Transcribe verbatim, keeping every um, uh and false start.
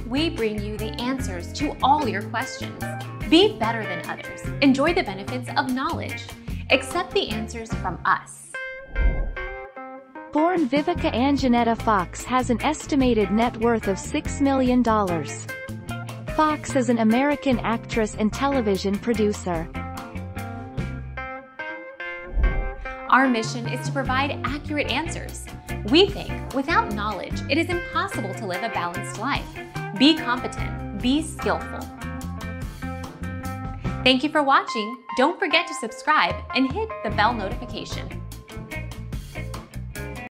we bring you the answers to all your questions. Be better than others. Enjoy the benefits of knowledge. Accept the answers from us. Born Vivica Anjanetta Fox has an estimated net worth of six million dollars. Fox is an American actress and television producer. Our mission is to provide accurate answers. We think without knowledge, it is impossible to live a balanced life. Be competent, be skillful. Thank you for watching. Don't forget to subscribe and hit the bell notification.